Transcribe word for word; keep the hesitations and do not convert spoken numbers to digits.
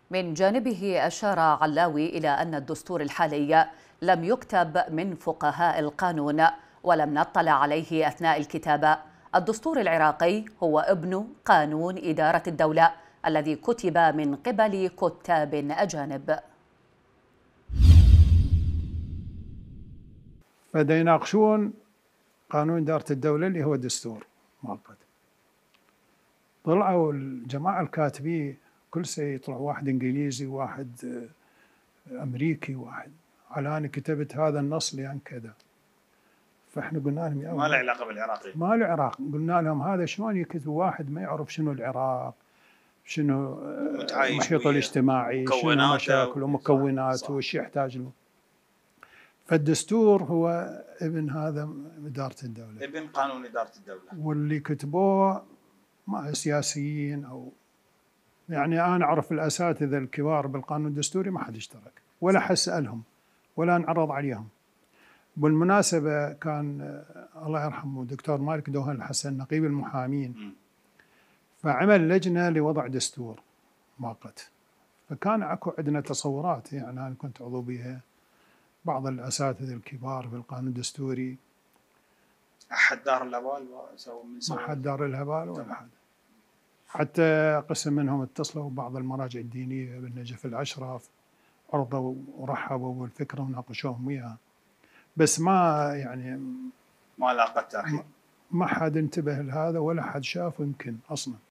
من جانبه أشار علاوي إلى أن الدستور الحالي لم يكتب من فقهاء القانون ولم نطلع عليه أثناء الكتابة. الدستور العراقي هو ابن قانون إدارة الدولة الذي كتب من قبل كتاب أجانب. بدأ يناقشون قانون إدارة الدولة اللي هو دستور مؤقت. طلعوا الجماعة الكاتبين كل سنة يطلع واحد إنجليزي وواحد أمريكي واحد على أنا كتبت هذا النص لأن كذا. فإحنا قلنا لهم يا ما له علاقة بالعراقي، ما له عراق. قلنا لهم هذا شلون يكتب واحد ما يعرف شنو العراق، شنو محيطه الاجتماعي، شنو مشاكله ومكوناته وش يحتاج له. فالدستور هو ابن هذا إدارة الدولة، ابن قانون إدارة الدولة، واللي كتبوه ما سياسيين أو يعني أنا أعرف الأساتذة الكبار بالقانون الدستوري ما حد اشترك ولا حسألهم ولا انعرض عليهم. بالمناسبة كان الله يرحمه دكتور مالك دوهن الحسن نقيب المحامين فعمل لجنة لوضع دستور مؤقت، فكان اكو عندنا تصورات، يعني أنا كنت عضو بها، بعض الأساتذة الكبار في القانون الدستوري. أحد دار الهبال ما حد دار الهبال ولا حد، حتى قسم منهم اتصلوا ببعض المراجع الدينية بالنجف الأشرف، عرضوا ورحبوا بالفكرة وناقشوهم وياها، بس ما يعني ما لاقت تأخير، ما حد انتبه لهذا ولا حد شافه يمكن أصلا.